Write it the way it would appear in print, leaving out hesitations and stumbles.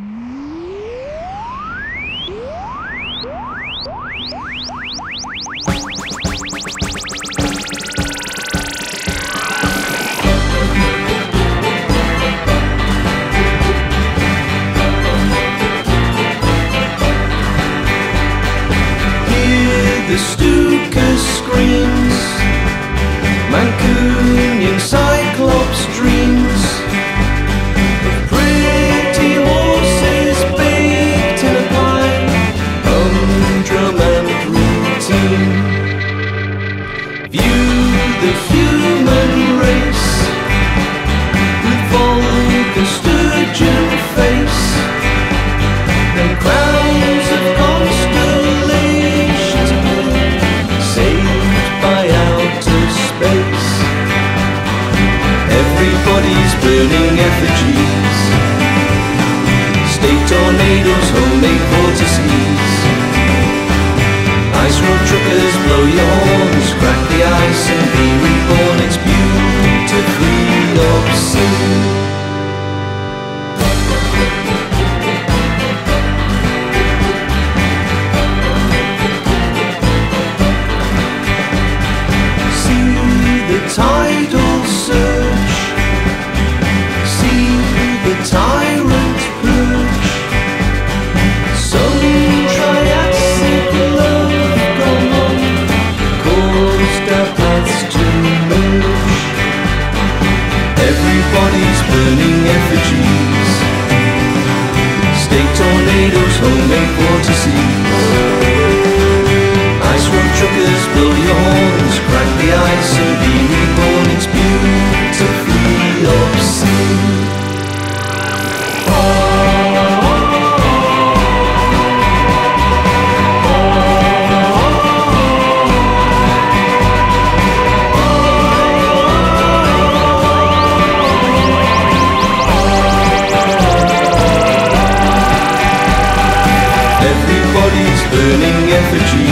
The Stuka screams, Mancunian Cyclops dreams of pretty horses baked in a pie, humdrum and routine. View the human race with Volga Sturgeon face and crowns of constellations saved by outer space. Everybody's burning effigies, state tornadoes, homemade vortices. Ice road truckers, blow your horns, crack the ice and be reborn. It's beautifully obscene. Tidal surge, see the tyrant purge. Some triassic love gone on, caused our paths to merge. Everybody's burning effigies, state tornadoes, homemade vortices. Ice road truckers, blow your horns, crack the ice and be reborn. It's beautifully obscene. Everybody's burning effigies,